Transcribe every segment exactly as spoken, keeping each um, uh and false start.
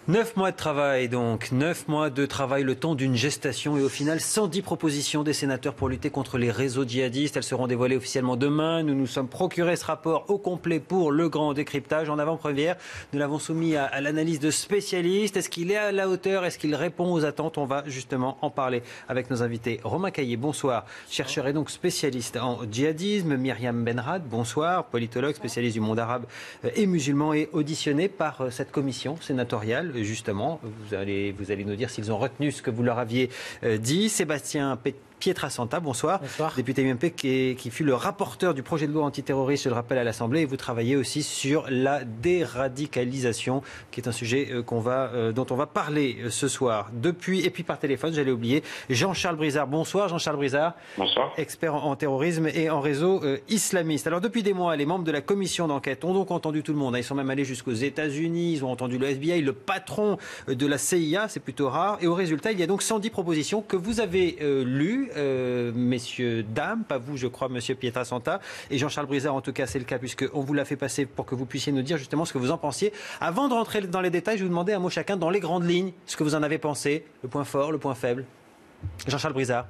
Neuf mois de travail donc, neuf mois de travail, le temps d'une gestation et au final cent dix propositions des sénateurs pour lutter contre les réseaux djihadistes. Elles seront dévoilées officiellement demain. Nous nous sommes procuré ce rapport au complet pour le grand décryptage. En avant-première, nous l'avons soumis à, à l'analyse de spécialistes. Est-ce qu'il est à la hauteur? Est-ce qu'il répond aux attentes? On va justement en parler avec nos invités. Romain Caillé, bonsoir. Chercheur et donc spécialiste en djihadisme. Myriam Benrad, bonsoir. Politologue, spécialiste du monde arabe et musulman et auditionné par cette commission sénatoriale. Justement, vous allez, vous allez nous dire s'ils ont retenu ce que vous leur aviez euh, dit. Sébastien P Pietrasanta, bonsoir. Bonsoir. Député U M P qui, est, qui fut le rapporteur du projet de loi antiterroriste, je le rappelle, à l'Assemblée. Et vous travaillez aussi sur la déradicalisation, qui est un sujet euh, qu'on va, euh, dont on va parler euh, ce soir. Depuis, et puis par téléphone, j'allais oublier, Jean-Charles Brizard. Bonsoir, Jean-Charles Brizard. Bonsoir. Expert en, en terrorisme et en réseau euh, islamiste. Alors, depuis des mois, les membres de la commission d'enquête ont donc entendu tout le monde. Ils sont même allés jusqu'aux États-Unis, ils ont entendu le F B I, le patron de la C I A, c'est plutôt rare. Et au résultat, il y a donc cent dix propositions que vous avez euh, lues. Euh, messieurs, dames, pas vous, je crois, monsieur Pietrasanta. Et Jean-Charles Brizard, en tout cas, c'est le cas, puisqu'on vous l'a fait passer pour que vous puissiez nous dire justement ce que vous en pensiez. Avant de rentrer dans les détails, je vous demandais un mot chacun, dans les grandes lignes, ce que vous en avez pensé, le point fort, le point faible. Jean-Charles Brizard.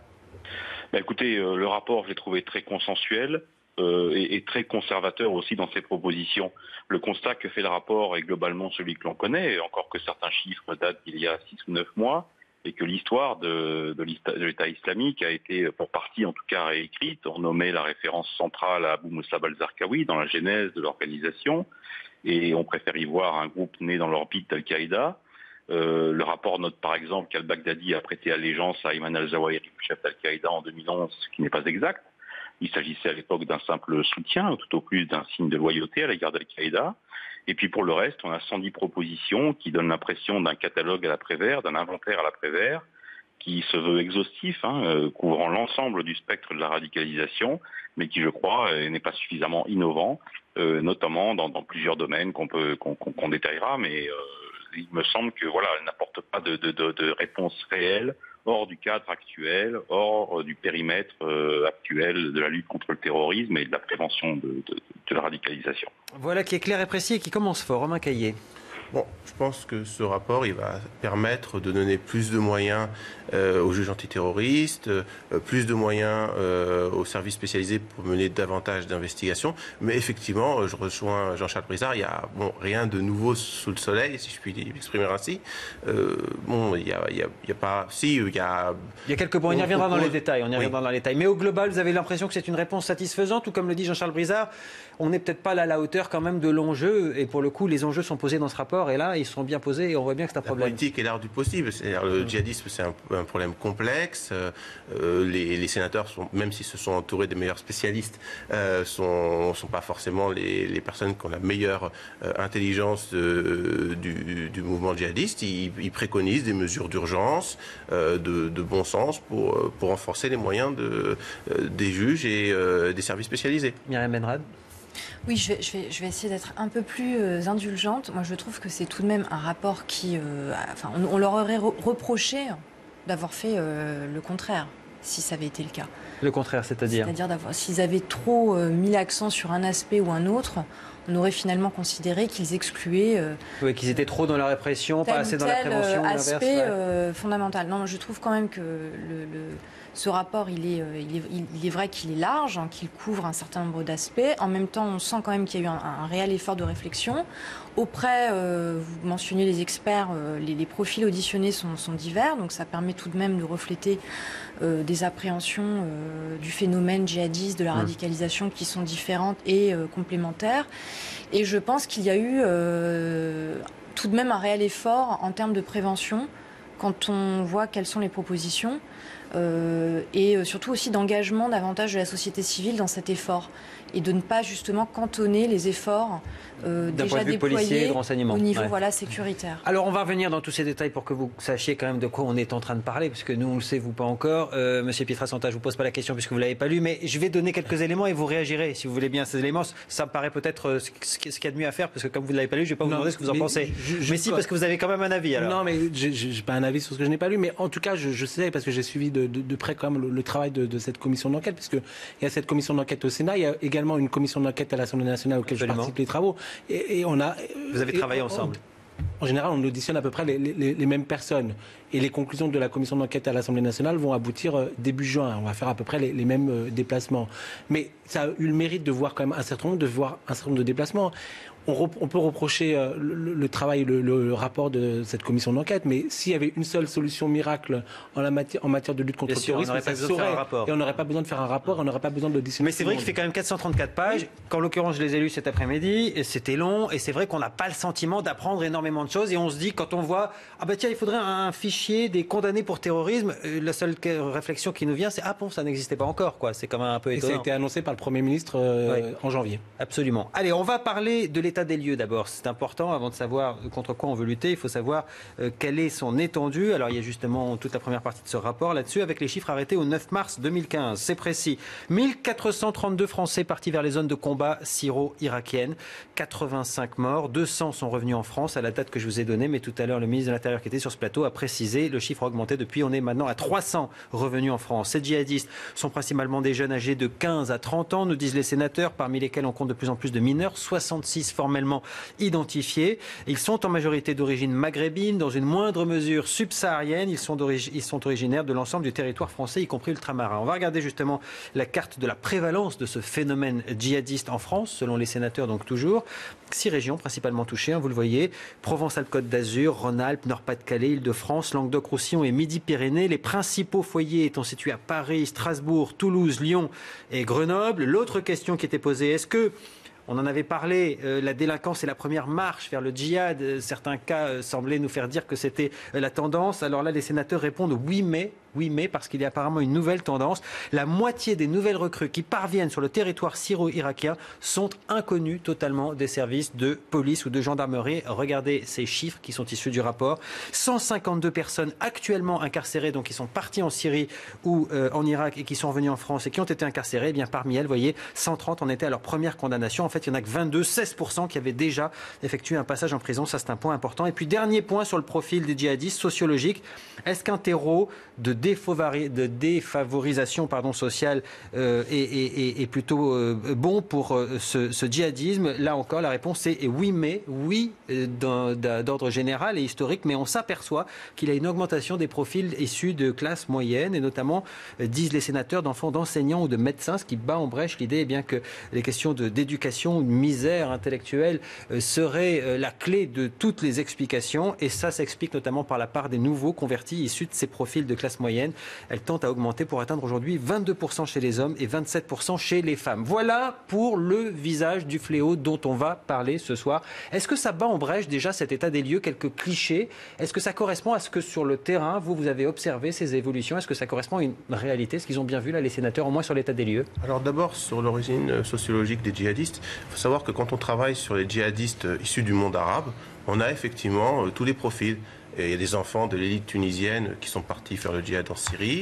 Bah écoutez, euh, le rapport, je l'ai trouvé très consensuel euh, et, et très conservateur aussi dans ses propositions. Le constat que fait le rapport est globalement celui que l'on connaît, encore que certains chiffres datent d'il y a six ou neuf mois. Et que l'histoire de, de l'État islamique a été, pour partie en tout cas, réécrite. On nommait la référence centrale à Abu Musab al-Zarqawi dans la genèse de l'organisation. Et on préfère y voir un groupe né dans l'orbite d'Al-Qaïda. Euh, le rapport note par exemple qu'al-Baghdadi a prêté allégeance à Ayman al-Zawahiri, chef d'Al-Qaïda, en deux mille onze, ce qui n'est pas exact. Il s'agissait à l'époque d'un simple soutien, tout au plus d'un signe de loyauté à l'égard d'Al-Qaïda. Et puis pour le reste, on a cent dix propositions qui donnent l'impression d'un catalogue à l'après-vert, d'un inventaire à l'après-vert, qui se veut exhaustif, hein, euh, couvrant l'ensemble du spectre de la radicalisation, mais qui, je crois, euh, n'est pas suffisamment innovant, euh, notamment dans, dans plusieurs domaines qu'on peut qu'on, qu'on, qu'on détaillera, mais euh, il me semble que voilà, elle n'apporte pas de, de, de, de réponse réelle hors du cadre actuel, hors du périmètre euh, actuel de la lutte contre le terrorisme et de la prévention de, de, de la radicalisation. Voilà qui est clair et précis et qui commence fort. Romain Caillé. Bon, je pense que ce rapport, il va permettre de donner plus de moyens euh, aux juges antiterroristes, euh, plus de moyens euh, aux services spécialisés pour mener davantage d'investigations. Mais effectivement, je rejoins Jean-Charles Brizard, il n'y a bon, rien de nouveau sous le soleil, si je puis m'exprimer ainsi. Euh, bon, il n'y a, y a, y a pas... Si, il y a... Il y a quelques points, on y reviendra propose... dans les détails, on y reviendra oui. dans les détails. Mais au global, vous avez l'impression que c'est une réponse satisfaisante, ou comme le dit Jean-Charles Brizard, on n'est peut-être pas là à la hauteur quand même de l'enjeu, et pour le coup, les enjeux sont posés dans ce rapport, et là, ils sont bien posés, et on voit bien que c'est un problème. La politique est l'art du possible, c'est-à-dire le djihadisme, c'est un, un problème complexe, euh, les, les sénateurs, sont, même s'ils se sont entourés des meilleurs spécialistes, euh, sont, sont pas forcément les, les personnes qui ont la meilleure euh, intelligence de, du, du mouvement djihadiste. Ils, ils préconisent des mesures d'urgence, euh, de, de bon sens, pour, pour renforcer les moyens de, euh, des juges et euh, des services spécialisés. Myriam Benrad. Oui, je vais, je, vais, je vais essayer d'être un peu plus euh, indulgente. Moi, je trouve que c'est tout de même un rapport qui... Euh, enfin, on, on leur aurait re reproché d'avoir fait euh, le contraire, si ça avait été le cas. Le contraire, c'est-à-dire C'est-à-dire d'avoir, s'ils avaient trop euh, mis l'accent sur un aspect ou un autre, on aurait finalement considéré qu'ils excluaient... Euh, oui, qu'ils étaient trop dans la répression, pas assez dans la prévention. Tel aspect ouais. euh, fondamental. Non, je trouve quand même que le... le ce rapport, il est, il est, il est vrai qu'il est large, hein, qu'il couvre un certain nombre d'aspects. En même temps, on sent quand même qu'il y a eu un, un réel effort de réflexion. Auprès, euh, vous mentionnez les experts, euh, les, les profils auditionnés sont, sont divers, donc ça permet tout de même de refléter euh, des appréhensions euh, du phénomène djihadiste, de la radicalisation qui sont différentes et euh, complémentaires. Et je pense qu'il y a eu euh, tout de même un réel effort en termes de prévention quand on voit quelles sont les propositions. Euh, et surtout aussi d'engagement davantage de la société civile dans cet effort et de ne pas justement cantonner les efforts euh, déjà déployés de renseignement. Au niveau ouais. voilà, sécuritaire. Alors on va revenir dans tous ces détails pour que vous sachiez quand même de quoi on est en train de parler, parce que nous on le sait, vous pas encore. Euh, Monsieur Pietrasanta, je vous pose pas la question puisque vous l'avez pas lu, mais je vais donner quelques éléments et vous réagirez si vous voulez bien ces éléments. Ça me paraît peut-être ce qu'il y a de mieux à faire, parce que comme vous ne l'avez pas lu, je vais pas vous non, demander ce que vous en pensez. Je, je, mais si, parce que vous avez quand même un avis. Alors. Non, mais j'ai pas un avis sur ce que je n'ai pas lu, mais en tout cas, je, je sais, parce que j'ai suivi de, de, de près quand même le, le travail de, de cette commission d'enquête, puisqu'il y a cette commission d'enquête au Sénat, il y a également une commission d'enquête à l'Assemblée nationale auquel Absolument. je participe les travaux. Et, et on a, Vous avez et, travaillé on, ensemble en général, on auditionne à peu près les, les, les mêmes personnes. Et les conclusions de la commission d'enquête à l'Assemblée nationale vont aboutir euh, début juin. On va faire à peu près les, les mêmes euh, déplacements. Mais ça a eu le mérite de voir quand même un certain nombre, de voir un certain nombre de déplacements. On, rep, on peut reprocher euh, le, le travail, le, le rapport de cette commission d'enquête, mais s'il y avait une seule solution miracle en, la matière, en matière de lutte contre le terrorisme, ça saurait. Et on n'aurait pas besoin de faire un rapport, on n'aurait pas besoin de l'auditionner. Mais c'est vrai qu'il fait quand même quatre cent trente-quatre pages. Qu'en l'occurrence, je les ai lus cet après-midi, et c'était long, et c'est vrai qu'on n'a pas le sentiment d'apprendre énormément de choses, et on se dit, quand on voit, ah bah tiens, il faudrait un fichier des condamnés pour terrorisme, euh, la seule réflexion qui nous vient, c'est, ah bon, ça n'existait pas encore, quoi. C'est quand même un peu étonnant. Et ça a été annoncé par le Premier ministre euh, ouais. en janvier. Absolument. Allez, on va parler de l'état des lieux d'abord. C'est important, avant de savoir contre quoi on veut lutter, il faut savoir euh, quelle est son étendue. Alors il y a justement toute la première partie de ce rapport là-dessus, avec les chiffres arrêtés au neuf mars deux mille quinze. C'est précis. mille quatre cent trente-deux Français partis vers les zones de combat syro-irakiennes. quatre-vingt-cinq morts. deux cents sont revenus en France à la date que je vous ai donnée. Mais tout à l'heure, le ministre de l'Intérieur qui était sur ce plateau a précisé, le chiffre a augmenté depuis. On est maintenant à trois cents revenus en France. Ces djihadistes sont principalement des jeunes âgés de quinze à trente ans, nous disent les sénateurs, parmi lesquels on compte de plus en plus de mineurs, soixante-six formellement identifiés. Ils sont en majorité d'origine maghrébine, dans une moindre mesure subsaharienne. Ils sont, ils sont originaires de l'ensemble du territoire français, y compris ultramarin. On va regarder justement la carte de la prévalence de ce phénomène djihadiste en France, selon les sénateurs donc toujours. Six régions principalement touchées, hein, vous le voyez. Provence-Alpes-Côte d'Azur, Rhône-Alpes, Nord-Pas-de-Calais, Île-de-France, Languedoc-Roussillon et Midi-Pyrénées. Les principaux foyers étant situés à Paris, Strasbourg, Toulouse, Lyon et Grenoble. L'autre question qui était posée, est-ce que on en avait parlé, euh, la délinquance est la première marche vers le djihad. Euh, certains cas euh, semblaient nous faire dire que c'était euh, la tendance. Alors là, les sénateurs répondent oui, mais... Oui, mais parce qu'il y a apparemment une nouvelle tendance. La moitié des nouvelles recrues qui parviennent sur le territoire syro-irakien sont inconnues totalement des services de police ou de gendarmerie. Regardez ces chiffres qui sont issus du rapport. cent cinquante-deux personnes actuellement incarcérées, donc qui sont parties en Syrie ou euh, en Irak et qui sont revenues en France et qui ont été incarcérées. Eh bien, parmi elles, vous voyez, cent trente en étaient à leur première condamnation. En fait, il n'y en a que vingt-deux, seize pour cent qui avaient déjà effectué un passage en prison. Ça, c'est un point important. Et puis, dernier point sur le profil des djihadistes sociologiques. Est-ce qu'un terreau de de défavorisation pardon, sociale euh, est, est, est plutôt euh, bon pour euh, ce, ce djihadisme? Là encore, la réponse est oui, mais oui, euh, d'ordre général et historique, mais on s'aperçoit qu'il y a une augmentation des profils issus de classes moyennes, et notamment, euh, disent les sénateurs, d'enfants d'enseignants ou de médecins, ce qui bat en brèche l'idée eh bien que les questions d'éducation, de misère intellectuelle euh, seraient euh, la clé de toutes les explications, et ça s'explique notamment par la part des nouveaux convertis issus de ces profils de classe moyenne. Elle tend à augmenter pour atteindre aujourd'hui vingt-deux pour cent chez les hommes et vingt-sept pour cent chez les femmes. Voilà pour le visage du fléau dont on va parler ce soir. Est-ce que ça bat en brèche déjà cet état des lieux, quelques clichés? Est-ce que ça correspond à ce que sur le terrain, vous, vous avez observé ces évolutions? Est-ce que ça correspond à une réalité? Est-ce qu'ils ont bien vu là les sénateurs, au moins sur l'état des lieux? Alors d'abord, sur l'origine sociologique des djihadistes, il faut savoir que quand on travaille sur les djihadistes issus du monde arabe, on a effectivement euh, tous les profils. Et il y a des enfants de l'élite tunisienne qui sont partis faire le djihad en Syrie.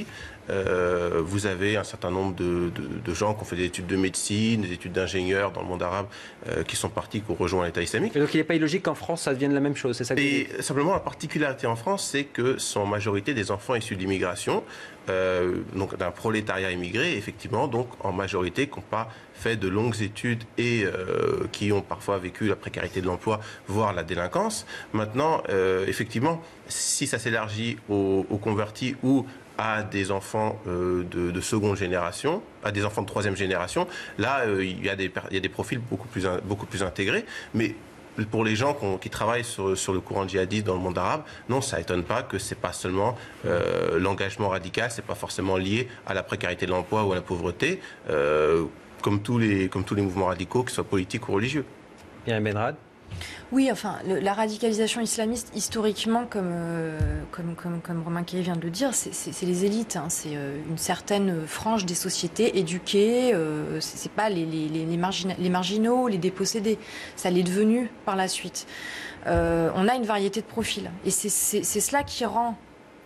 Euh, vous avez un certain nombre de, de, de gens qui ont fait des études de médecine, des études d'ingénieurs dans le monde arabe, euh, qui sont partis, qui ont rejoint l'État islamique. Et donc il n'est pas illogique qu'en France, ça devienne la même chose, c'est ça que Et simplement, la particularité en France, c'est que sont en majorité des enfants issus de l'immigration, euh, donc d'un prolétariat immigré, effectivement, donc en majorité, qui n'ont pas fait de longues études et euh, qui ont parfois vécu la précarité de l'emploi, voire la délinquance. Maintenant, euh, effectivement, si ça s'élargit aux, aux convertis ou à des enfants euh, de, de seconde génération, à des enfants de troisième génération, là, euh, il y a des, il y a des profils beaucoup plus, beaucoup plus intégrés. Mais pour les gens qui travaillent sur, sur le courant djihadiste dans le monde arabe, non, ça étonne pas que c'est pas seulement euh, l'engagement radical, c'est pas forcément lié à la précarité de l'emploi ou à la pauvreté, euh, comme tous les, comme tous les mouvements radicaux, qu'ils soient politiques ou religieux. Bien, Benrad. Oui, enfin, le, la radicalisation islamiste, historiquement, comme, euh, comme, comme, comme Romain Caillé vient de le dire, c'est les élites. Hein, c'est euh, une certaine frange des sociétés éduquées. Euh, c'est pas les, les, les, margina les marginaux, les dépossédés. Ça l'est devenu par la suite. Euh, on a une variété de profils. Et c'est cela qui rend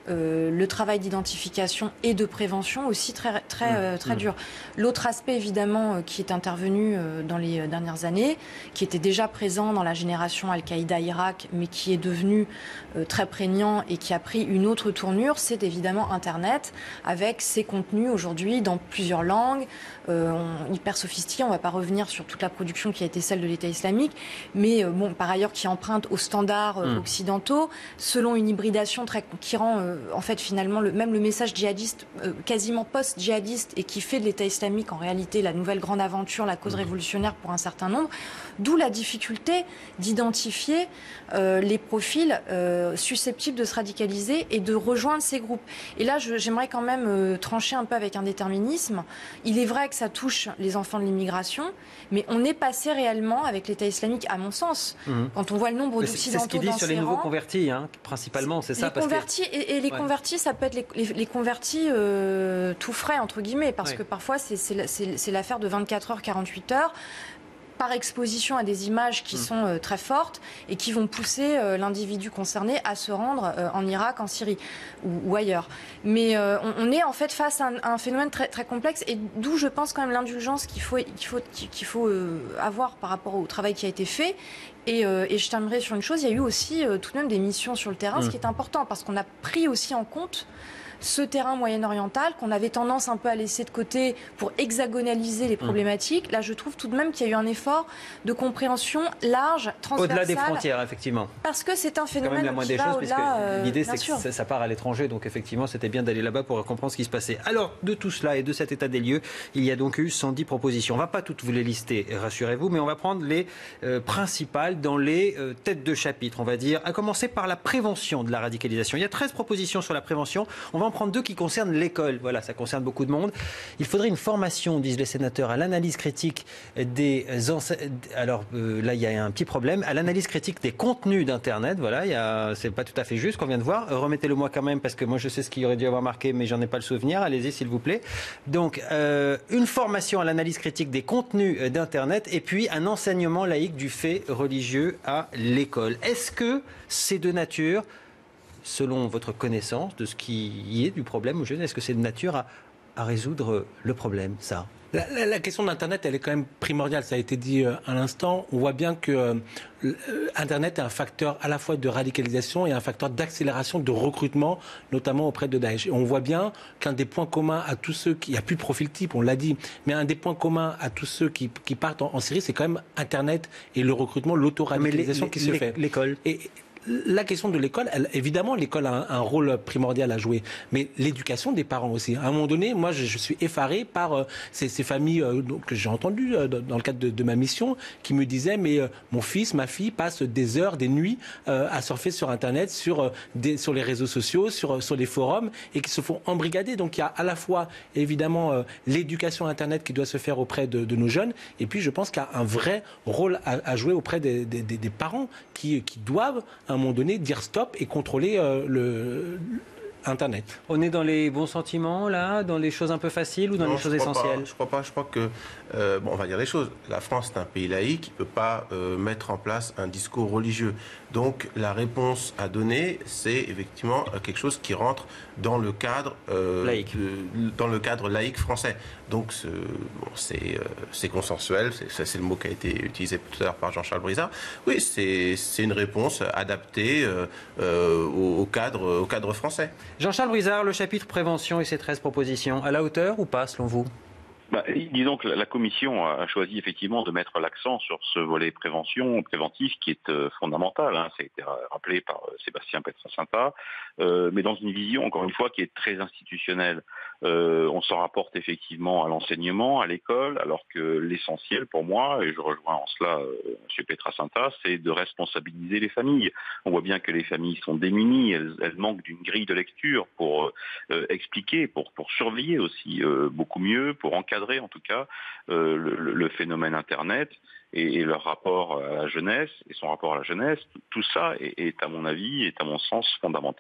Euh, le travail d'identification et de prévention aussi très, très, euh, très mmh. dur. L'autre aspect évidemment euh, qui est intervenu euh, dans les dernières années, qui était déjà présent dans la génération Al-Qaïda Irak, mais qui est devenu euh, très prégnant et qui a pris une autre tournure, c'est évidemment Internet, avec ses contenus aujourd'hui dans plusieurs langues, euh, on, hyper sophistiqués. On ne va pas revenir sur toute la production qui a été celle de l'État islamique, mais euh, bon, par ailleurs qui emprunte aux standards euh, mmh. occidentaux, selon une hybridation très, qui rend euh, en fait finalement le, même le message djihadiste euh, quasiment post-djihadiste et qui fait de l'État islamique en réalité la nouvelle grande aventure, la cause révolutionnaire pour un certain nombre, d'où la difficulté d'identifier euh, les profils euh, susceptibles de se radicaliser et de rejoindre ces groupes. Et là je, j'aimerais quand même euh, trancher un peu avec un déterminisme. Il est vrai que ça touche les enfants de l'immigration, mais on est passé réellement avec l'État islamique, à mon sens, mmh. quand on voit le nombre mais d'occidentaux c'est ce qu'il dit dans sur les rangs, nouveaux convertis, hein, principalement, c'est ça. Les parce convertis, que... et, et les ouais. convertis, ça peut être les, les, les convertis euh, tout frais, entre guillemets, parce ouais. que parfois c'est, c'est, c'est, c'est l'affaire de vingt-quatre heures, quarante-huit heures, par exposition à des images qui mmh. sont euh, très fortes et qui vont pousser euh, l'individu concerné à se rendre euh, en Irak, en Syrie ou, ou ailleurs. Mais euh, on, on est en fait face à un, à un phénomène très, très complexe et d'où je pense quand même l'indulgence qu'il faut, qu'il faut, qu'il faut euh, avoir par rapport au travail qui a été fait. Et, euh, et je terminerai sur une chose, il y a eu aussi euh, tout de même des missions sur le terrain, mmh. ce qui est important parce qu'on a pris aussi en compte ce terrain moyen-oriental qu'on avait tendance un peu à laisser de côté pour hexagonaliser les problématiques. Mmh. Là, je trouve tout de même qu'il y a eu un effort de compréhension large, transversale. Au-delà des frontières, effectivement. Parce que c'est un phénomène la qui va choses, au-delà. Euh, l'idée, c'est sûr. que ça, ça part à l'étranger, donc effectivement, c'était bien d'aller là-bas pour comprendre ce qui se passait. Alors, de tout cela et de cet état des lieux, il y a donc eu cent dix propositions. On ne va pas toutes vous les lister, rassurez-vous, mais on va prendre les euh, principales dans les euh, têtes de chapitre, on va dire, à commencer par la prévention de la radicalisation. Il y a treize propositions sur la prévention. On va en prendre deux qui concernent l'école. Voilà, ça concerne beaucoup de monde. Il faudrait une formation, disent les sénateurs, à l'analyse critique des enseignants. Alors euh, là, il y a un petit problème. À l'analyse critique des contenus d'Internet. Voilà, il y a... c'est pas tout à fait juste qu'on vient de voir. Remettez-le moi quand même parce que moi je sais ce qu'il aurait dû avoir marqué, mais j'en ai pas le souvenir. Allez-y s'il vous plaît. Donc euh, une formation à l'analyse critique des contenus d'Internet et puis un enseignement laïque du fait religieux à l'école. Est-ce que c'est de nature, selon votre connaissance de ce qui y est du problème aux jeunes, est-ce que c'est de nature à, à résoudre le problème, ça ? La, la, la question d'Internet, elle est quand même primordiale. Ça a été dit euh, à l'instant. On voit bien que euh, Internet est un facteur à la fois de radicalisation et un facteur d'accélération de recrutement, notamment auprès de Daesh. Et on voit bien qu'un des points communs à tous ceux qui... Il n'y a plus de profil type, on l'a dit, mais un des points communs à tous ceux qui, qui partent en, en Syrie, c'est quand même Internet et le recrutement, l'autoradicalisation qui se fait. L'école. Et, la question de l'école, elle, évidemment, l'école a un, un rôle primordial à jouer, mais l'éducation des parents aussi. À un moment donné, moi, je, je suis effaré par euh, ces, ces familles euh, donc, que j'ai entendues euh, dans le cadre de, de ma mission, qui me disaient, mais euh, mon fils, ma fille passent des heures, des nuits euh, à surfer sur Internet, sur, euh, des, sur les réseaux sociaux, sur, sur les forums, et qui se font embrigader. Donc, il y a à la fois, évidemment, euh, l'éducation Internet qui doit se faire auprès de, de nos jeunes, et puis je pense qu'il y a un vrai rôle à, à jouer auprès des, des, des parents qui, qui doivent à un moment donné dire stop et contrôler euh, le, Internet. On est dans les bons sentiments là, dans les choses un peu faciles ou dans non, les choses je crois essentielles? pas, Je crois pas. Je crois que euh, bon, on va dire les choses. La France est un pays laïque, il ne peut pas euh, mettre en place un discours religieux. Donc la réponse à donner, c'est effectivement quelque chose qui rentre dans le cadre euh, laïque, de, dans le cadre laïque français. Donc ce, bon, c'est euh, c'est consensuel. C'est, ça, c'est le mot qui a été utilisé tout à l'heure par Jean-Charles Brizard. Oui, c'est c'est une réponse adaptée euh, euh, au, au cadre au cadre français. Jean-Charles Brizard, le chapitre prévention et ses treize propositions, à la hauteur ou pas selon vous? Bah, disons que la Commission a choisi effectivement de mettre l'accent sur ce volet prévention, préventif, qui est euh, fondamental. Hein, ça a été rappelé par euh, Sébastien Petrat-Saintat, euh, mais dans une vision, encore une fois, qui est très institutionnelle. Euh, on s'en rapporte effectivement à l'enseignement, à l'école, alors que l'essentiel pour moi, et je rejoins en cela euh, M. Petrat-Saintat, c'est de responsabiliser les familles. On voit bien que les familles sont démunies, elles, elles manquent d'une grille de lecture pour euh, expliquer, pour, pour surveiller aussi euh, beaucoup mieux, pour encadrer en tout cas euh, le, le phénomène Internet et, et leur rapport à la jeunesse et son rapport à la jeunesse. Tout ça est, est à mon avis, est à mon sens fondamental.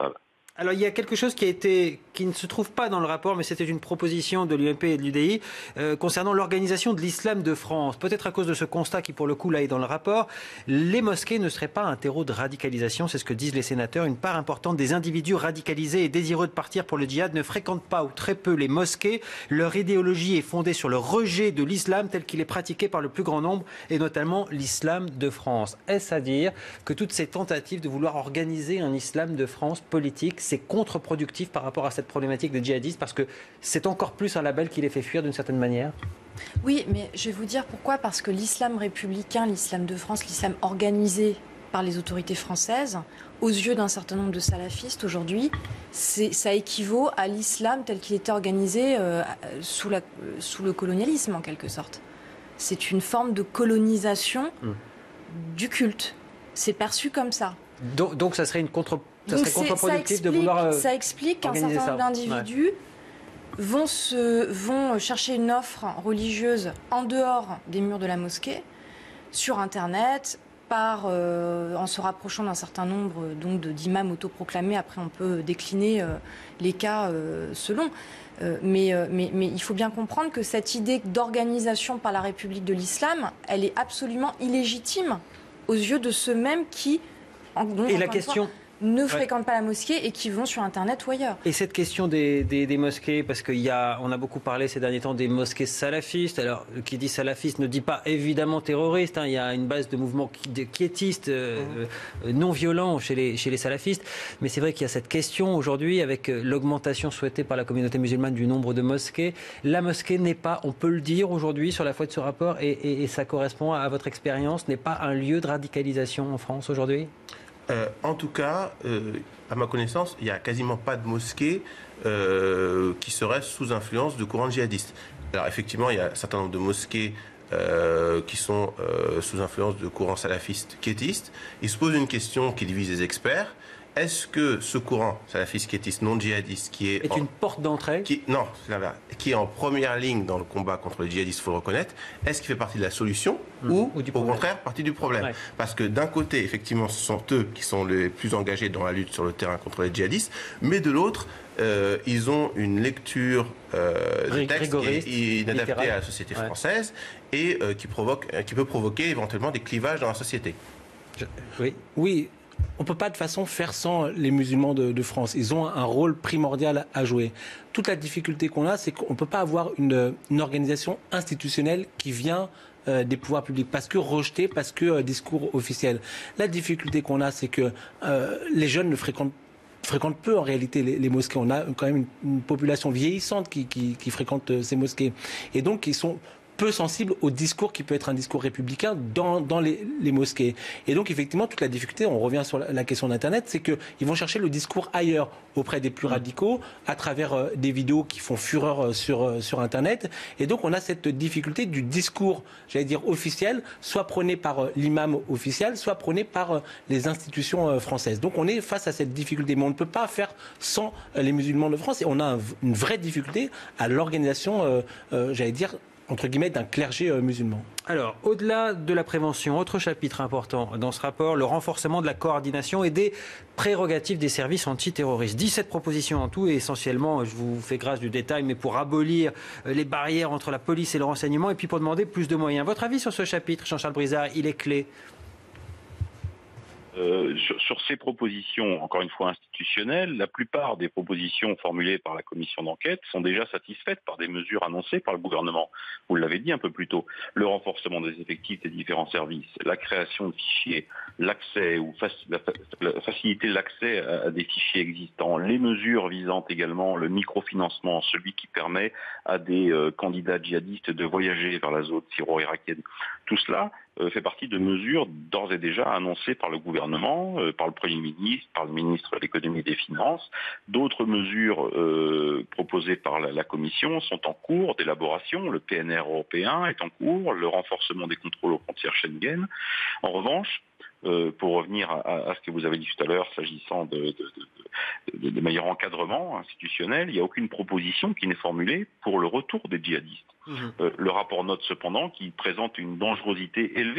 Alors, il y a quelque chose qui a été, qui ne se trouve pas dans le rapport, mais c'était une proposition de l'U M P et de l'U D I euh, concernant l'organisation de l'islam de France. Peut-être à cause de ce constat qui, pour le coup, là, est dans le rapport, les mosquées ne seraient pas un terreau de radicalisation, c'est ce que disent les sénateurs. Une part importante des individus radicalisés et désireux de partir pour le djihad ne fréquentent pas ou très peu les mosquées. Leur idéologie est fondée sur le rejet de l'islam tel qu'il est pratiqué par le plus grand nombre, et notamment l'islam de France. Est-ce à dire que toutes ces tentatives de vouloir organiser un islam de France politique, c'est contre-productif par rapport à cette problématique de djihadistes, parce que c'est encore plus un label qui les fait fuir d'une certaine manière? Oui, mais je vais vous dire pourquoi. Parce que l'islam républicain, l'islam de France, l'islam organisé par les autorités françaises, aux yeux d'un certain nombre de salafistes aujourd'hui, c'est, ça équivaut à l'islam tel qu'il était organisé euh, sous, la, sous le colonialisme, en quelque sorte. C'est une forme de colonisation mmh. du culte. C'est perçu comme ça. Donc, donc ça serait une contre Ça Donc serait contre-productif explique, de vouloir euh, ça explique qu'un certain nombre d'individus ouais. vont, se, vont chercher une offre religieuse en dehors des murs de la mosquée, sur Internet, par, euh, en se rapprochant d'un certain nombre donc, de, d'imams autoproclamés. Après, on peut décliner euh, les cas euh, selon. Euh, mais, euh, mais, mais il faut bien comprendre que cette idée d'organisation par la République de l'Islam, elle est absolument illégitime aux yeux de ceux mêmes qui... En, donc, Et la question... Fois, ne fréquentent pas la mosquée et qui vont sur Internet ou ailleurs. Et cette question des, des, des mosquées, parce qu'on a, a beaucoup parlé ces derniers temps des mosquées salafistes. Alors, qui dit salafiste ne dit pas évidemment terroriste. Hein. Il y a une base de mouvements quiétistes, euh, mmh. non violents chez les, chez les salafistes. Mais c'est vrai qu'il y a cette question aujourd'hui, avec l'augmentation souhaitée par la communauté musulmane du nombre de mosquées. La mosquée n'est pas, on peut le dire aujourd'hui, sur la foi de ce rapport, et, et, et ça correspond à votre expérience, n'est pas un lieu de radicalisation en France aujourd'hui ? Euh, en tout cas, euh, à ma connaissance, il n'y a quasiment pas de mosquée euh, qui serait sous influence de courants djihadistes. Alors effectivement, il y a un certain nombre de mosquées euh, qui sont euh, sous influence de courants salafistes quiétistes. Il se pose une question qui divise les experts. Est-ce que ce courant salafiste quiétiste non djihadiste qui est, est en, une porte d'entrée qui, non, qui est en première ligne dans le combat contre les djihadistes, il faut le reconnaître, est-ce qu'il fait partie de la solution mmh. ou, ou au contraire partie du problème ouais. Parce que d'un côté, effectivement, ce sont eux qui sont les plus engagés dans la lutte sur le terrain contre les djihadistes, mais de l'autre, euh, ils ont une lecture euh, des textes qui est inadaptée à la société ouais. française et euh, qui, provoque, qui peut provoquer éventuellement des clivages dans la société. Je... Oui, oui. On ne peut pas de façon faire sans les musulmans de, de France. Ils ont un rôle primordial à jouer. Toute la difficulté qu'on a, c'est qu'on ne peut pas avoir une, une organisation institutionnelle qui vient euh, des pouvoirs publics parce que rejetée, parce que euh, discours officiel. La difficulté qu'on a, c'est que euh, les jeunes ne fréquentent fréquentent peu en réalité les, les mosquées. On a quand même une, une population vieillissante qui, qui, qui fréquente euh, ces mosquées. Et donc, ils sont peu sensible au discours qui peut être un discours républicain dans, dans les, les mosquées. Et donc, effectivement, toute la difficulté, on revient sur la, la question d'Internet, c'est qu'ils vont chercher le discours ailleurs, auprès des plus radicaux, à travers euh, des vidéos qui font fureur euh, sur, euh, sur Internet. Et donc, on a cette difficulté du discours, j'allais dire, officiel, soit prôné par euh, l'imam officiel, soit prôné par euh, les institutions euh, françaises. Donc, on est face à cette difficulté. Mais on ne peut pas faire sans euh, les musulmans de France. Et on a un, une vraie difficulté à l'organisation, euh, euh, j'allais dire, entre guillemets, d'un clergé euh, musulman. Alors, au-delà de la prévention, autre chapitre important dans ce rapport, le renforcement de la coordination et des prérogatives des services antiterroristes. dix-sept propositions en tout, et essentiellement, je vous fais grâce du détail, mais pour abolir les barrières entre la police et le renseignement, et puis pour demander plus de moyens. Votre avis sur ce chapitre, Jean-Charles Brizard, il est clé ? Euh, sur, sur ces propositions, encore une fois institutionnelles, la plupart des propositions formulées par la commission d'enquête sont déjà satisfaites par des mesures annoncées par le gouvernement. Vous l'avez dit un peu plus tôt, le renforcement des effectifs des différents services, la création de fichiers, l'accès ou faci- la, la, faciliter l'accès à, à des fichiers existants, les mesures visant également le microfinancement, celui qui permet à des euh, candidats djihadistes de voyager vers la zone syro-irakienne. Tout cela euh, fait partie de mesures d'ores et déjà annoncées par le gouvernement, euh, par le Premier ministre, par le ministre de l'économie et des finances. D'autres mesures euh, proposées par la, la Commission sont en cours d'élaboration. Le P N R européen est en cours, le renforcement des contrôles aux frontières Schengen. En revanche, Euh, pour revenir à, à ce que vous avez dit tout à l'heure s'agissant de, de, de, de, de meilleur encadrement institutionnel, il n'y a aucune proposition qui n'est formulée pour le retour des djihadistes. Mmh. Euh, le rapport note cependant qu'il présente une dangerosité élevée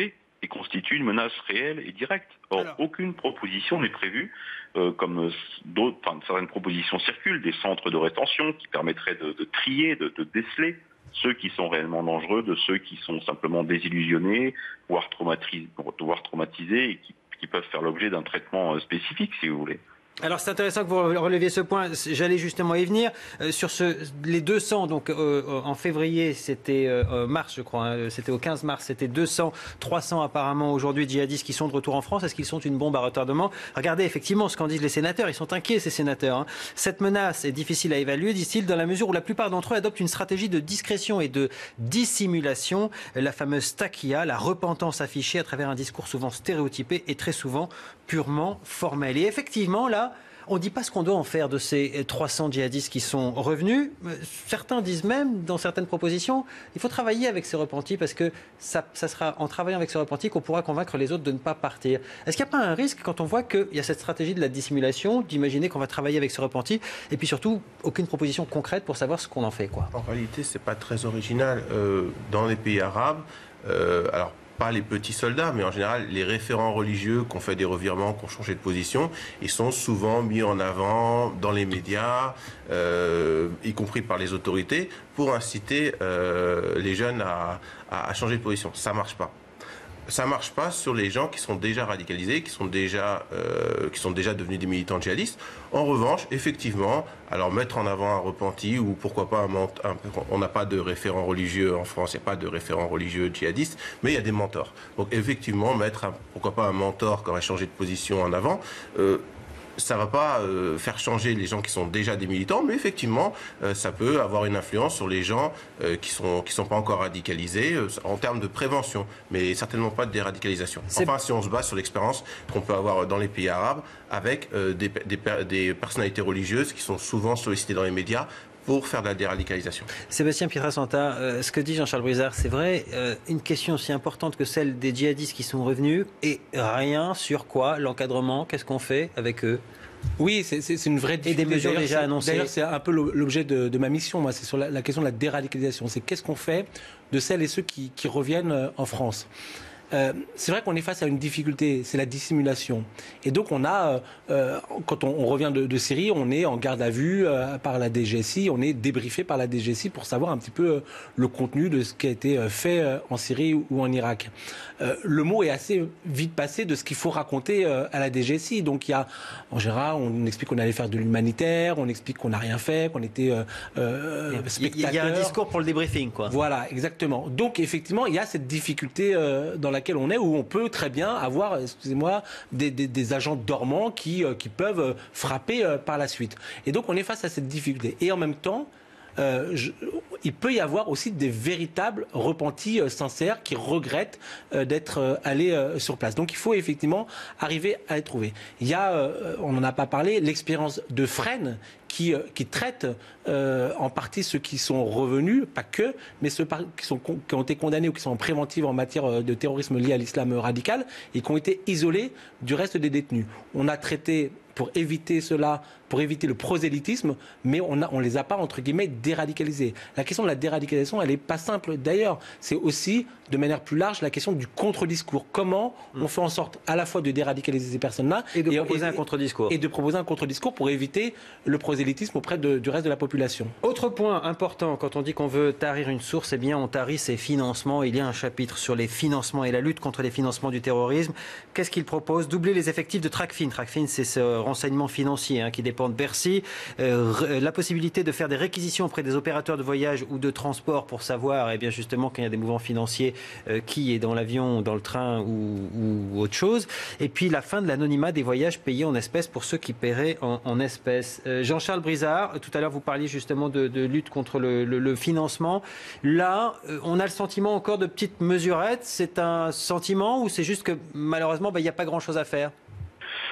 et constituent une menace réelle et directe. Or, Alors. aucune proposition n'est prévue, euh, comme d'autres, enfin, certaines propositions circulent, des centres de rétention qui permettraient de, de trier, de, de déceler ceux qui sont réellement dangereux, de ceux qui sont simplement désillusionnés, voire traumatisés, voire traumatisés et qui, qui peuvent faire l'objet d'un traitement spécifique, si vous voulez. Alors c'est intéressant que vous releviez ce point, j'allais justement y venir. Euh, sur ce, les deux cents, donc euh, en février, c'était euh, mars je crois, hein, c'était au quinze mars, c'était deux cents, trois cents apparemment aujourd'hui djihadistes qui sont de retour en France. Est-ce qu'ils sont une bombe à retardement? Regardez effectivement ce qu'en disent les sénateurs, ils sont inquiets ces sénateurs. Hein. Cette menace est difficile à évaluer, disent-ils, dans la mesure où la plupart d'entre eux adoptent une stratégie de discrétion et de dissimulation, la fameuse taqiyya, la repentance affichée à travers un discours souvent stéréotypé et très souvent purement formel. Et effectivement là, on ne dit pas ce qu'on doit en faire de ces trois cents djihadistes qui sont revenus. Certains disent même, dans certaines propositions, il faut travailler avec ces repentis parce que ça, ça sera en travaillant avec ces repentis qu'on pourra convaincre les autres de ne pas partir. Est-ce qu'il n'y a pas un risque quand on voit qu'il y a cette stratégie de la dissimulation, d'imaginer qu'on va travailler avec ces repentis et puis surtout aucune proposition concrète pour savoir ce qu'on en fait, quoi? En réalité, ce n'est pas très original. Euh, dans les pays arabes, euh, alors pas les petits soldats, mais en général, les référents religieux qui ont fait des revirements, qui ont changé de position, ils sont souvent mis en avant dans les médias, euh, y compris par les autorités, pour inciter euh, les jeunes à, à, à changer de position. Ça ne marche pas. Ça ne marche pas sur les gens qui sont déjà radicalisés, qui sont déjà, euh, qui sont déjà devenus des militants djihadistes. En revanche, effectivement, alors mettre en avant un repenti ou pourquoi pas un, un on n'a pas de référent religieux en France, il n'y a pas de référent religieux djihadiste, mais il y a des mentors. Donc effectivement, mettre un, pourquoi pas un mentor qui aurait changé de position en avant. Euh, Ça ne va pas euh, faire changer les gens qui sont déjà des militants, mais effectivement, euh, ça peut avoir une influence sur les gens euh, qui ne sont, qui sont pas encore radicalisés euh, en termes de prévention, mais certainement pas de déradicalisation. Enfin, si on se base sur l'expérience qu'on peut avoir dans les pays arabes avec euh, des, des, des personnalités religieuses qui sont souvent sollicitées dans les médias pour faire de la déradicalisation. Sébastien Pietrasanta, euh, ce que dit Jean-Charles Brizard, c'est vrai, euh, une question aussi importante que celle des djihadistes qui sont revenus, et rien sur quoi, l'encadrement, qu'est-ce qu'on fait avec eux? Oui, c'est une vraie difficulté. Et des mesures déjà annoncées. D'ailleurs, c'est un peu l'objet de, de ma mission, moi, c'est sur la, la question de la déradicalisation. C'est qu'est-ce qu'on fait de celles et ceux qui, qui reviennent en France? Euh, c'est vrai qu'on est face à une difficulté, c'est la dissimulation. Et donc on a, euh, quand on, on revient de, de Syrie, on est en garde à vue euh, par la D G S I, on est débriefé par la D G S I pour savoir un petit peu euh, le contenu de ce qui a été euh, fait euh, en Syrie ou, ou en Irak. Euh, le mot est assez vite passé de ce qu'il faut raconter euh, à la D G S I. Donc il y a, en général, on explique qu'on allait faire de l'humanitaire, on explique qu'on n'a rien fait, qu'on était euh, euh, spectateurs. Il y a un discours pour le débriefing, quoi. Voilà, exactement. Donc effectivement, il y a cette difficulté euh, dans laquelle on est, où on peut très bien avoir, excusez-moi, des, des, des agents dormants qui, euh, qui peuvent frapper euh, par la suite. Et donc on est face à cette difficulté. Et en même temps, Euh, je, il peut y avoir aussi des véritables repentis euh, sincères qui regrettent euh, d'être euh, allés euh, sur place. Donc il faut effectivement arriver à les trouver. Il y a, euh, on n'en a pas parlé, l'expérience de Fresnes qui, euh, qui traite euh, en partie ceux qui sont revenus, pas que, mais ceux par, qui, sont, qui ont été condamnés ou qui sont en préventive en matière de terrorisme lié à l'islam radical et qui ont été isolés du reste des détenus. On a traité pour éviter cela, pour éviter le prosélytisme, mais on ne les a pas, entre guillemets, déradicalisés. La question de la déradicalisation, elle n'est pas simple. D'ailleurs, c'est aussi, de manière plus large, la question du contre-discours. Comment on fait en sorte à la fois de déradicaliser ces personnes-là et de et, proposer et, un contre-discours. Et de proposer un contre-discours pour éviter le prosélytisme auprès de, du reste de la population. Autre point important, quand on dit qu'on veut tarir une source, eh bien on tarit ses financements. Il y a un chapitre sur les financements et la lutte contre les financements du terrorisme. Qu'est-ce qu'il propose? Doubler les effectifs de Tracfin. Tracfin, c'est ce renseignement financier hein, qui dépend de Bercy. Euh, la possibilité de faire des réquisitions auprès des opérateurs de voyage ou de transport pour savoir, eh bien justement, quand il y a des mouvements financiers, euh, qui est dans l'avion, dans le train ou, ou autre chose. Et puis la fin de l'anonymat des voyages payés en espèces pour ceux qui paieraient en, en espèces. Euh, Jean-Charles Brizard, tout à l'heure vous parliez justement de, de lutte contre le, le, le financement. Là, euh, on a le sentiment encore de petites mesurettes. C'est un sentiment ou c'est juste que malheureusement, ben, il n'y a pas grand-chose à faire?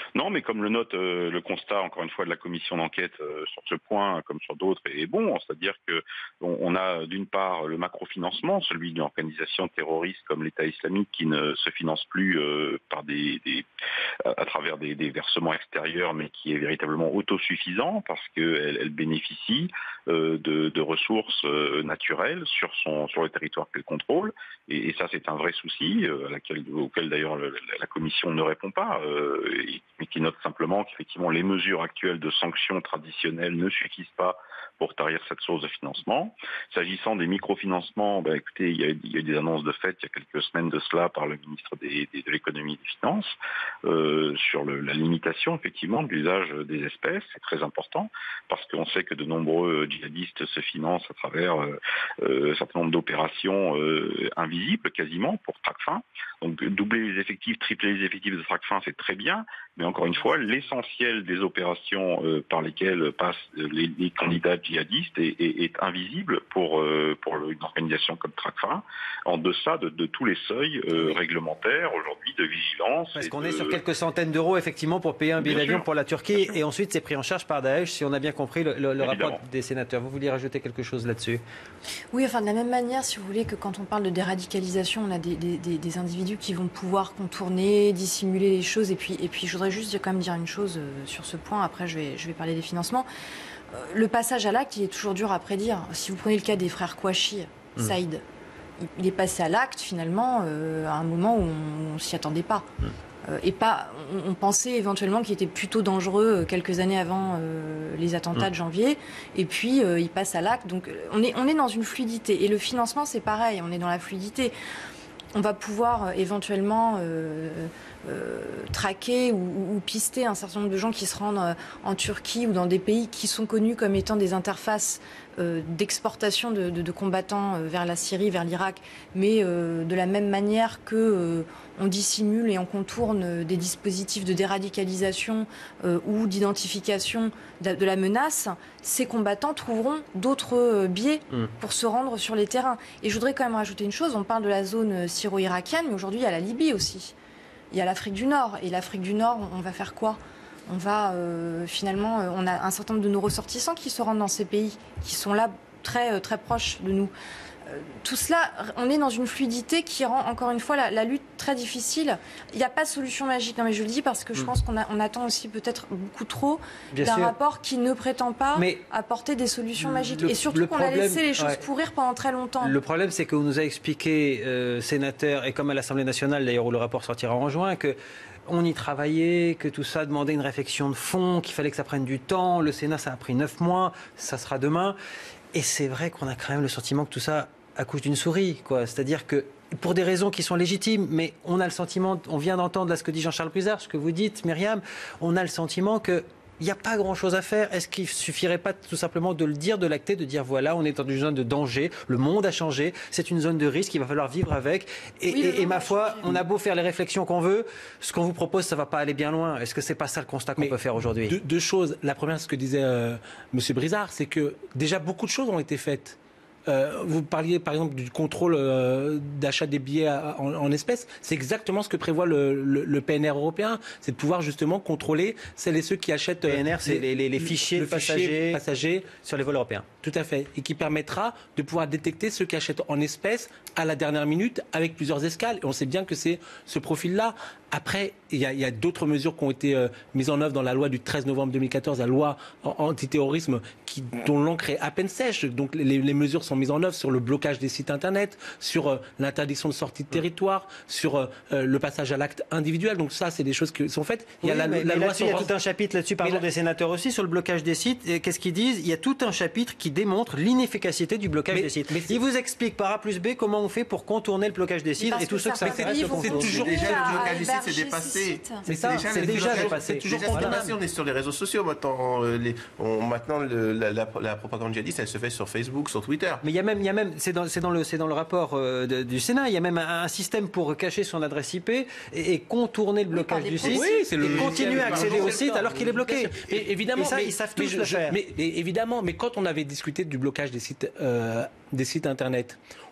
Non, mais comme le note euh, le constat, encore une fois, de la commission d'enquête euh, sur ce point, comme sur d'autres, est bon. C'est-à-dire que on, on a d'une part le macrofinancement, celui d'une organisation terroriste comme l'État islamique qui ne se finance plus euh, par des, des à travers des, des versements extérieurs, mais qui est véritablement autosuffisant parce qu'elle elle bénéficie euh, de, de ressources euh, naturelles sur son sur le territoire qu'elle contrôle. Et, et ça, c'est un vrai souci euh, à laquelle, auquel d'ailleurs le, la commission ne répond pas, euh, et, mais qui note simplement qu'effectivement les mesures actuelles de sanctions traditionnelles ne suffisent pas pour tarir cette source de financement. S'agissant des microfinancements, ben, écoutez, il y, a, il y a eu des annonces de fait il y a quelques semaines de cela par le ministre des, des, de l'économie et des finances euh, sur le, la limitation effectivement de l'usage des espèces. C'est très important parce qu'on sait que de nombreux djihadistes se financent à travers euh, euh, un certain nombre d'opérations euh, invisibles quasiment pour Tracfin. Donc doubler les effectifs, tripler les effectifs de Tracfin, c'est très bien, mais encore une fois, l'essentiel des opérations euh, par lesquelles passent les, les candidats djihadistes est, est, est invisible pour, euh, pour une organisation comme Tracfin, en deçà de, de tous les seuils euh, réglementaires aujourd'hui de vigilance. Parce qu'on de... est sur quelques centaines d'euros effectivement pour payer un billet d'avion sûr, pour la Turquie et ensuite c'est pris en charge par Daesh, si on a bien compris le, le, le rapport des sénateurs. Vous vouliez rajouter quelque chose là-dessus? Oui, enfin de la même manière, si vous voulez, que quand on parle de déradicalisation, on a des, des, des, des individus qui vont pouvoir contourner, dissimuler les choses. Et puis, et puis je voudrais juste quand même dire une chose euh, sur ce point, après je vais, je vais parler des financements. Euh, le passage à l'acte, il est toujours dur à prédire. Si vous prenez le cas des frères Kouachi, mmh. Saïd, il est passé à l'acte finalement euh, à un moment où on ne s'y attendait pas. Mmh. Euh, et pas, on, on pensait éventuellement qu'il était plutôt dangereux euh, quelques années avant euh, les attentats mmh. de janvier. Et puis euh, il passe à l'acte. Donc on est, on est dans une fluidité. Et le financement, c'est pareil, on est dans la fluidité. On va pouvoir euh, éventuellement euh, euh, traquer ou, ou pister un certain nombre de gens qui se rendent euh, en Turquie ou dans des pays qui sont connus comme étant des interfaces euh, d'exportation de, de, de combattants euh, vers la Syrie, vers l'Irak, mais euh, de la même manière que euh, on dissimule et on contourne euh, des dispositifs de déradicalisation euh, ou d'identification de, de la menace, ces combattants trouveront d'autres euh, biais mmh. pour se rendre sur les terrains. Et je voudrais quand même rajouter une chose, on parle de la zone syro-irakienne, mais aujourd'hui il y a la Libye aussi. Il y a l'Afrique du Nord. Et l'Afrique du Nord, on va faire quoi? On va euh, finalement, euh, on a un certain nombre de nos ressortissants qui se rendent dans ces pays, qui sont là très, euh, très proches de nous. Euh, tout cela, on est dans une fluidité qui rend encore une fois la, la lutte très difficile. Il n'y a pas de solution magique, non, mais je le dis parce que je mmh. pense qu'on a, on attend aussi peut-être beaucoup trop Bien d'un sûr. rapport qui ne prétend pas mais apporter des solutions magiques. Le, Et surtout qu'on problème, a laissé les choses ouais. pourrir pendant très longtemps. Le problème, c'est qu'on nous a expliqué, euh, sénateurs, et comme à l'Assemblée nationale, d'ailleurs, où le rapport sortira en juin, que on y travaillait, que tout ça demandait une réflexion de fond, qu'il fallait que ça prenne du temps. Le Sénat, ça a pris neuf mois, ça sera demain. Et c'est vrai qu'on a quand même le sentiment que tout ça accouche d'une souris, quoi. C'est-à-dire que pour des raisons qui sont légitimes, mais on a le sentiment, on vient d'entendre là ce que dit Jean-Charles Puzard, ce que vous dites, Myriam, on a le sentiment que il n'y a pas grand-chose à faire. Est-ce qu'il ne suffirait pas tout simplement de le dire, de l'acter, de dire voilà, on est dans une zone de danger, le monde a changé, c'est une zone de risque, il va falloir vivre avec. Et, oui, et, et ma foi, on a beau faire les réflexions qu'on veut, ce qu'on vous propose, ça ne va pas aller bien loin. Est-ce que ce n'est pas ça le constat qu'on peut faire aujourd'hui? deux, deux choses. La première, ce que disait euh, M. Brizard, c'est que déjà beaucoup de choses ont été faites. Euh, vous parliez par exemple du contrôle euh, d'achat des billets à, en, en espèces. C'est exactement ce que prévoit le, le, le P N R européen. C'est de pouvoir justement contrôler celles et ceux qui achètent. P N R, c'est les, les, les fichiers le passagers, passagers sur les vols européens. Tout à fait. Et qui permettra de pouvoir détecter ceux qui achètent en espèces à la dernière minute avec plusieurs escales. Et on sait bien que c'est ce profil-là. Après, il y a, y a d'autres mesures qui ont été euh, mises en œuvre dans la loi du treize novembre deux mille quatorze, la loi antiterrorisme, qui, dont l'encre est à peine sèche. Donc les, les mesures sont mises en œuvre sur le blocage des sites internet, sur euh, l'interdiction de sortie de territoire, sur euh, le passage à l'acte individuel. Donc ça, c'est des choses qui sont faites. Il y a oui, la, mais, la mais loi sur... Il y a tout un chapitre là-dessus, pardon, la... des sénateurs aussi, sur le blocage des sites. Et qu'est-ce qu'ils disent? Il y a tout un chapitre qui démontre l'inefficacité du blocage mais, des sites. Mais Ils vous expliquent par A plus B comment on fait pour contourner le blocage des sites et tout ce que ça fait. C'est toujours déjà le blocage des sites, c'est dépassé. C'est ça, c'est déjà dépassé. C'est toujours condamnation. On est sur les réseaux sociaux maintenant. Les, on, maintenant, le, la, la, la propagande djihadiste, elle se fait sur Facebook, sur Twitter. Mais il y a même, il y a même, c'est dans, c'est dans le, c'est dans le rapport euh, de, du Sénat. Il y a même un, un système pour cacher son adresse I P et, et contourner le blocage oui, du site. Oui, c'est le et continuer à accéder au site alors qu'il est bloqué. Et évidemment, et ça, mais, ils savent tous je, le faire. Mais, mais évidemment, mais quand on avait discuté du blocage des sites, euh, des sites internet,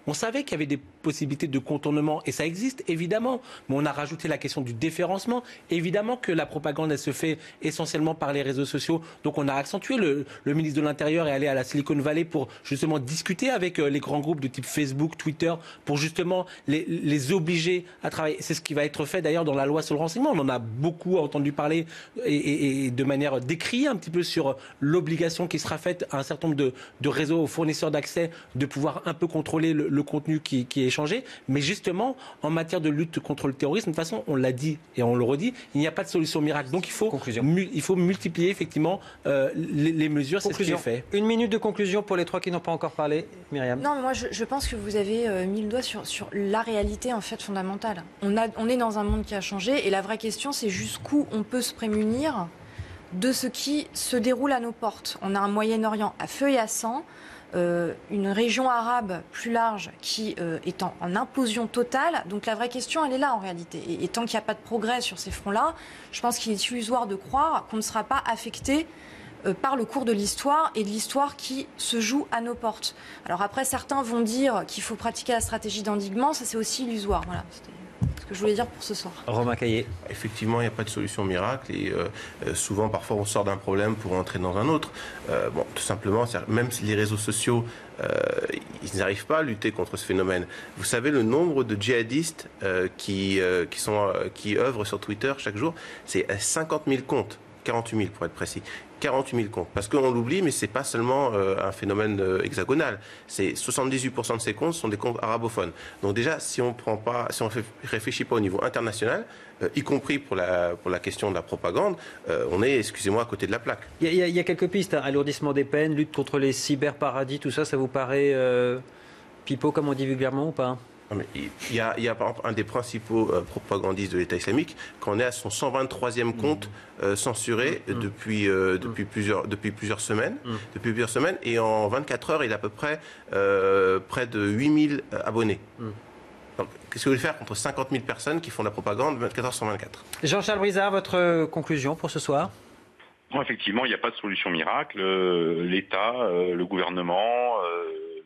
On savait qu'il y avait des possibilités de contournement, et ça existe, évidemment. Mais on a rajouté la question du déréférencement. Évidemment que la propagande, elle se fait essentiellement par les réseaux sociaux. Donc on a accentué. Le, le ministre de l'Intérieur est allé à la Silicon Valley pour justement discuter avec les grands groupes de type Facebook, Twitter, pour justement les, les obliger à travailler. C'est ce qui va être fait d'ailleurs dans la loi sur le renseignement. On en a beaucoup entendu parler et, et, et de manière décriée un petit peu sur l'obligation qui sera faite à un certain nombre de, de réseaux fournisseurs d'accès de pouvoir un peu contrôler le, le contenu qui, qui est échangé. Mais justement, en matière de lutte contre le terrorisme, de toute façon, on l'a dit et on le redit, il n'y a pas de solution miracle. Donc il faut, mu, il faut multiplier effectivement euh, les, les mesures. C'est ce qui est fait. Une minute de conclusion pour les trois qui n'ont pas encore parlé. Myriam. Non, moi je, je pense que vous avez euh, mis le doigt sur, sur la réalité en fait fondamentale. On, a, on est dans un monde qui a changé et la vraie question c'est jusqu'où on peut se prémunir de ce qui se déroule à nos portes. On a un Moyen-Orient à feu et à sang, euh, une région arabe plus large qui euh, est en, en implosion totale. Donc la vraie question, elle est là en réalité. Et, et tant qu'il n'y a pas de progrès sur ces fronts-là, je pense qu'il est illusoire de croire qu'on ne sera pas affecté euh, par le cours de l'histoire et de l'histoire qui se joue à nos portes. Alors après, certains vont dire qu'il faut pratiquer la stratégie d'endiguement. Ça, c'est aussi illusoire. Voilà, c'était ce que je voulais dire pour ce soir. Romain Caillé. Effectivement, il n'y a pas de solution miracle et euh, souvent, parfois, on sort d'un problème pour entrer dans un autre. Euh, bon, tout simplement, même si les réseaux sociaux, euh, ils n'arrivent pas à lutter contre ce phénomène. Vous savez, le nombre de djihadistes euh, qui, euh, qui, sont, euh, qui œuvrent sur Twitter chaque jour, c'est cinquante mille comptes. quarante-huit mille pour être précis. quarante-huit mille comptes. Parce qu'on l'oublie, mais ce n'est pas seulement euh, un phénomène euh, hexagonal. C'est soixante-dix-huit pour cent de ces comptes sont des comptes arabophones. Donc déjà, si on prend pas, si on ne réfléchit pas au niveau international, euh, y compris pour la, pour la question de la propagande, euh, on est, excusez-moi, à côté de la plaque. Il y, y a quelques pistes. Hein. Alourdissement des peines, lutte contre les cyberparadis, tout ça, ça vous paraît euh, pipeau, comme on dit vulgairement, ou pas ? Il y, a, il y a par exemple un des principaux euh, propagandistes de l'État islamique, quand on est à son cent vingt-troisième compte euh, censuré mmh. depuis, euh, mmh. depuis, plusieurs, depuis, plusieurs semaines, mmh. depuis plusieurs semaines, et en vingt-quatre heures, il a à peu près euh, près de huit mille abonnés. Mmh. Donc, qu'est-ce que vous voulez faire contre cinquante mille personnes qui font de la propagande vingt-quatre heures sur vingt-quatre? Jean-Charles Brizard, votre conclusion pour ce soir? Non, effectivement, il n'y a pas de solution miracle. Euh, L'État, euh, le gouvernement, euh,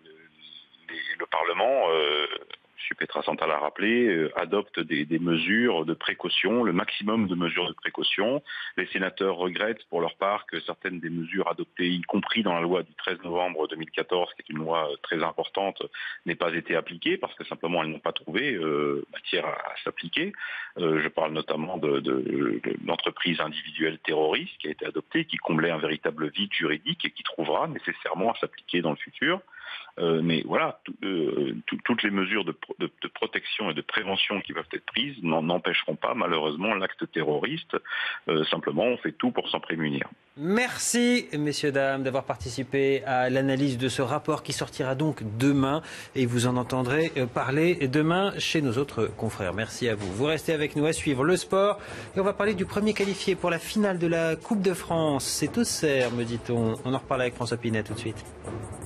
les, le Parlement... Euh, M. Petra-Santal l'a rappelé, euh, adopte des, des mesures de précaution, le maximum de mesures de précaution. Les sénateurs regrettent pour leur part que certaines des mesures adoptées, y compris dans la loi du treize novembre deux mille quatorze, qui est une loi très importante, n'aient pas été appliquées parce que simplement elles n'ont pas trouvé euh, matière à, à s'appliquer. Euh, je parle notamment de, de, de l'entreprise individuelle terroriste qui a été adoptée, qui comblait un véritable vide juridique et qui trouvera nécessairement à s'appliquer dans le futur. Euh, mais voilà, tout, euh, tout, toutes les mesures de, de, de protection et de prévention qui peuvent être prises n'empêcheront pas malheureusement l'acte terroriste. Euh, simplement, on fait tout pour s'en prémunir. Merci, messieurs, dames, d'avoir participé à l'analyse de ce rapport qui sortira donc demain. Et vous en entendrez parler demain chez nos autres confrères. Merci à vous. Vous restez avec nous à suivre le sport. Et on va parler du premier qualifié pour la finale de la Coupe de France. C'est Auxerre, me dit-on. On en reparle avec François Pinet tout de suite.